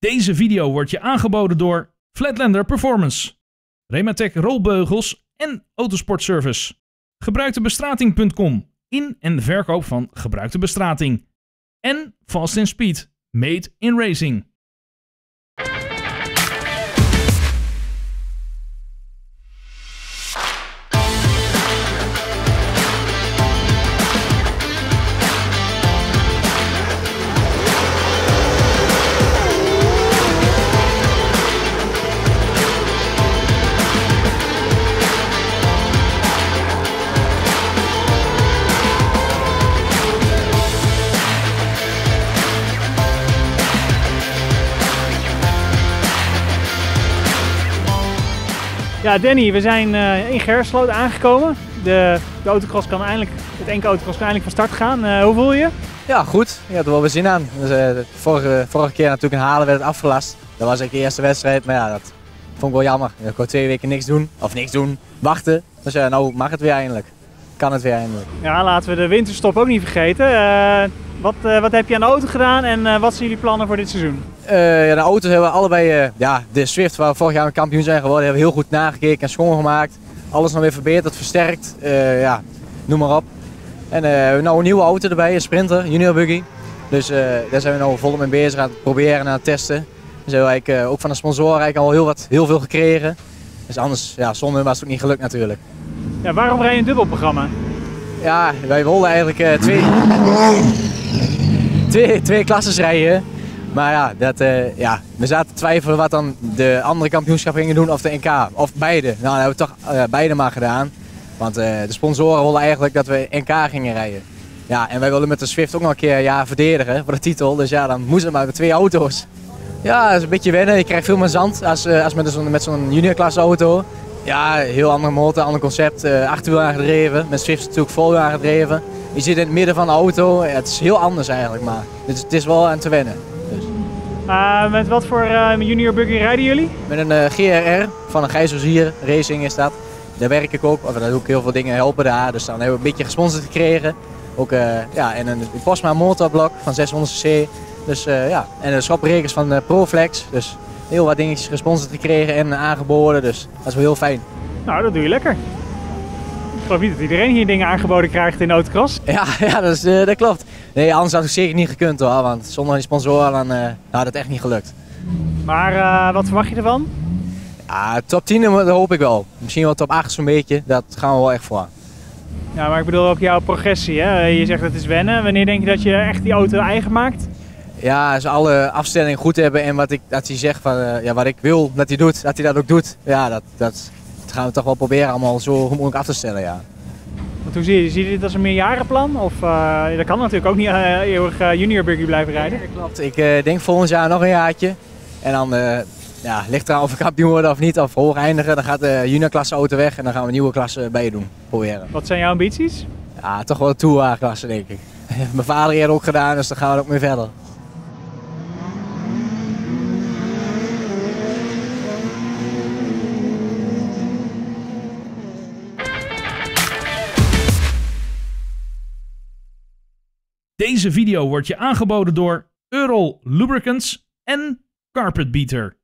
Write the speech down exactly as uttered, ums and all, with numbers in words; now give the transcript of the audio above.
Deze video wordt je aangeboden door Flatlander Performance, Rematec rolbeugels en Autosportservice. Gebruikte bestrating punt com, in- en verkoop van gebruikte bestrating. En Fast and Speed, made in racing. Ja, Danny, we zijn uh, in Gersloot aangekomen. De, de autocross kan eindelijk, het enkele autocross kan eindelijk van start gaan. Uh, hoe voel je? Ja, goed. Ik had er wel weer zin aan. Dus, uh, de vorige, vorige keer natuurlijk in Halen werd het afgelast. Dat was eigenlijk de eerste wedstrijd, maar ja, dat vond ik wel jammer. Ik kon twee weken niks doen, of niks doen, wachten. Dus uh, nou mag het weer eindelijk. Kan het weer eindelijk. Ja, laten we de winterstop ook niet vergeten. Uh, wat, uh, wat heb je aan de auto gedaan en uh, wat zijn jullie plannen voor dit seizoen? Uh, ja, de auto's hebben we allebei, uh, ja, de Swift waar we vorig jaar kampioen zijn geworden, hebben we heel goed nagekeken en schoongemaakt. Alles nog weer verbeterd, versterkt, uh, ja, noem maar op. En uh, we hebben nou een nieuwe auto erbij, een Sprinter, Junior Buggy. Dus uh, daar zijn we nu volop mee bezig aan het proberen en aan het testen. Dus hebben we eigenlijk, uh, ook van de sponsoren eigenlijk al heel, wat, heel veel gekregen. Dus anders, ja, zonder was het ook niet gelukt natuurlijk. Ja, waarom rij je een dubbelprogramma? Ja, wij wilden eigenlijk uh, twee, twee, twee klasses rijden. Maar ja, dat, uh, ja, we zaten te twijfelen wat dan de andere kampioenschap gingen doen of de N K. Of beide. Nou, dat hebben we toch uh, beide maar gedaan. Want uh, de sponsoren wilden eigenlijk dat we N K gingen rijden. Ja, en wij wilden met de Swift ook nog een keer ja, verdedigen voor de titel. Dus ja, dan moesten we maar met twee auto's. Ja, dat is een beetje wennen. Je krijgt veel meer zand als, uh, als met zo'n met zo'n juniorklasse auto. Ja, heel andere motor, ander concept. Uh, achterwiel aangedreven. Met Swift natuurlijk voorwiel aangedreven. Je zit in het midden van de auto. Ja, het is heel anders eigenlijk, maar dus het is wel aan te wennen. Dus. Uh, met wat voor uh, junior buggy rijden jullie? Met een uh, G R R van een Gijs Rozier Racing is dat. Daar werk ik ook, of daar doe ik heel veel dingen helpen daar. Dus dan hebben we een beetje gesponsord gekregen. Ook, uh, ja, en een Posma motorblok van zeshonderd cc. Dus, uh, ja. En de schopbrekers van uh, Proflex. Dus heel wat dingetjes gesponsord gekregen en aangeboden. Dus dat is wel heel fijn. Nou, dat doe je lekker. Ik geloof niet dat iedereen hier dingen aangeboden krijgt in de autocross. Ja, ja dat, is, uh, dat klopt. Nee, anders had ik zeker niet gekund hoor. Want zonder die sponsoren dan, uh, had het echt niet gelukt. Maar uh, wat verwacht je ervan? Ja, top tien dat hoop ik wel. Misschien wel top acht zo'n beetje. Dat gaan we wel echt voor. Ja, maar ik bedoel ook jouw progressie. Hè? Je zegt dat het is wennen. Wanneer denk je dat je echt die auto eigen maakt? Ja, als we alle afstellingen goed hebben en wat, ik, dat hij zegt van, uh, ja, wat ik wil dat hij doet, dat hij dat ook doet. Ja, dat, dat, dat gaan we toch wel proberen allemaal zo goed mogelijk af te stellen, ja. Want hoe zie je, zie je dit als een meerjarenplan? Of uh, dat kan natuurlijk ook niet uh, eeuwig uh, junior buggy blijven rijden? Ja, klopt. Ik uh, denk volgend jaar nog een jaartje. En dan uh, ja, ligt eraan of we kampioen worden of niet, of hoog eindigen. Dan gaat de juniorklasse auto weg en dan gaan we een nieuwe klasse bij je doen, proberen. Wat zijn jouw ambities? Ja, toch wel de tourwagenklasse denk ik. Mijn vader heeft het ook gedaan, dus dan gaan we er ook mee verder. Deze video wordt je aangeboden door Eurol Lubricants en Carpet Beater.